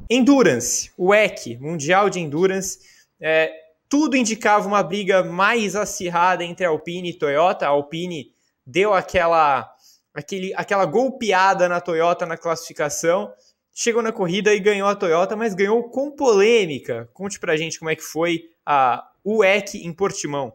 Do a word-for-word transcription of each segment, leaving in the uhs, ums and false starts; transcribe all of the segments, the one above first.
Endurance, o W E C, Mundial de Endurance, é, tudo indicava uma briga mais acirrada entre Alpine e Toyota. A Alpine deu aquela, aquele, aquela golpeada na Toyota na classificação, chegou na corrida e ganhou a Toyota, mas ganhou com polêmica. Conte pra gente como é que foi a W E C em Portimão.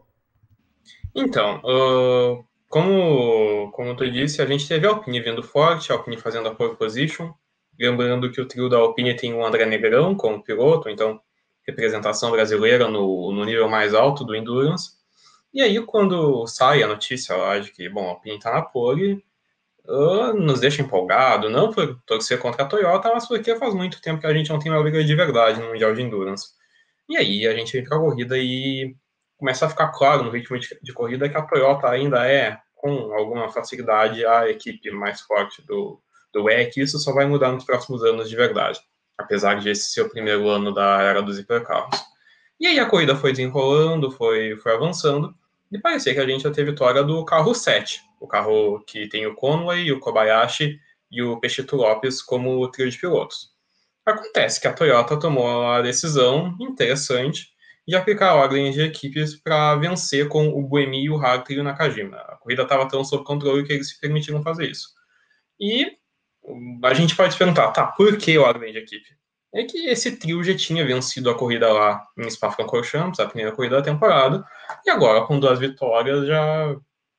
Então, uh, como, como tu disse, a gente teve a Alpine vindo forte, a Alpine fazendo a pole position. Lembrando que o trio da Alpine tem o André Negrão como piloto, então representação brasileira no, no nível mais alto do Endurance. E aí, quando sai a notícia lá de que, bom, a Alpine está na pole, uh, nos deixa empolgado, não por torcer contra a Toyota, mas porque faz muito tempo que a gente não tem uma briga de verdade no Mundial de Endurance. E aí, a gente vem para a corrida e começa a ficar claro no ritmo de, de corrida que a Toyota ainda é, com alguma facilidade, a equipe mais forte do, do W E C, isso só vai mudar nos próximos anos de verdade, apesar de esse ser o primeiro ano da era dos hipercarros. E aí a corrida foi desenrolando, foi, foi avançando, e parecia que a gente ia ter vitória do carro sete, o carro que tem o Conway, o Kobayashi e o Pechito Lopes como trio de pilotos. Acontece que a Toyota tomou a decisão interessante de aplicar a ordem de equipes para vencer com o Buemi e o Hartley e o Nakajima. A corrida estava tão sob controle que eles se permitiram fazer isso. E a gente pode se perguntar, tá, por que a ordem de equipe? É que esse trio já tinha vencido a corrida lá em Spa-Francorchamps, a primeira corrida da temporada, e agora com duas vitórias já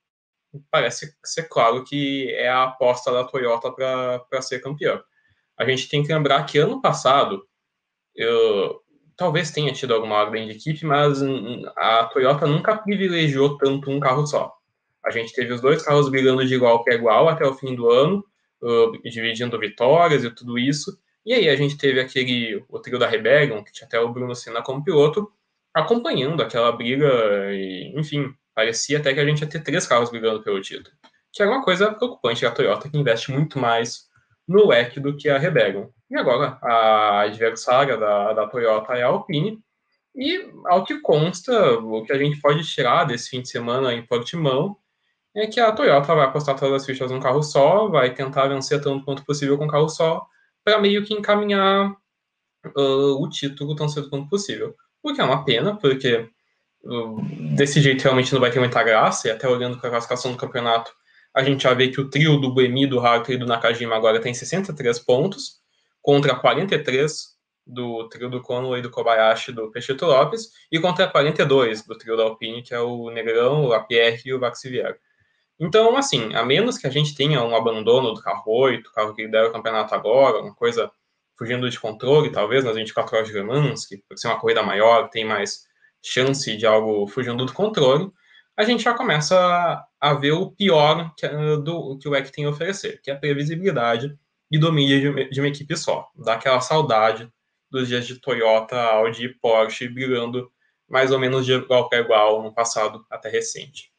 parece ser claro que é a aposta da Toyota para ser campeã. A gente tem que lembrar que ano passado, eu, talvez tenha tido alguma ordem de equipe, mas a Toyota nunca privilegiou tanto um carro só. A gente teve os dois carros brigando de igual para igual até o fim do ano, uh, dividindo vitórias e tudo isso. E aí a gente teve aquele, o trio da Rebellion, que tinha até o Bruno Senna como piloto, acompanhando aquela briga, e, enfim, parecia até que a gente ia ter três carros brigando pelo título. Que é uma coisa preocupante da Toyota, que investe muito mais no W E C do que a Rebellion. E agora, a adversária da, da Toyota é a Alpine, e ao que consta, o que a gente pode tirar desse fim de semana em Portimão é que a Toyota vai apostar todas as fichas num carro só, vai tentar vencer tanto quanto possível com um carro só, para meio que encaminhar uh, o título tão cedo quanto possível. O que é uma pena, porque uh, desse jeito realmente não vai ter muita graça, e até olhando para a classificação do campeonato, a gente já vê que o trio do Buemi, do Hartley e do Nakajima agora tem sessenta e três pontos, contra quarenta e três do trio do Conway, do Kobayashi, do Pechito Lopes, e contra quarenta e dois do trio da Alpine, que é o Negrão, o Lapierre e o Vaxivier. Então, assim, a menos que a gente tenha um abandono do carro oito, carro que lidera o campeonato agora, uma coisa fugindo de controle, talvez, nas vinte e quatro horas de Le Mans, que por ser uma corrida maior, tem mais chance de algo fugindo do controle, a gente já começa a, a ver o pior que, do, que o W E C tem a oferecer, que é a previsibilidade e domínio de, de uma equipe só. Dá aquela saudade dos dias de Toyota, Audi e Porsche brigando mais ou menos de igual para igual no passado até recente.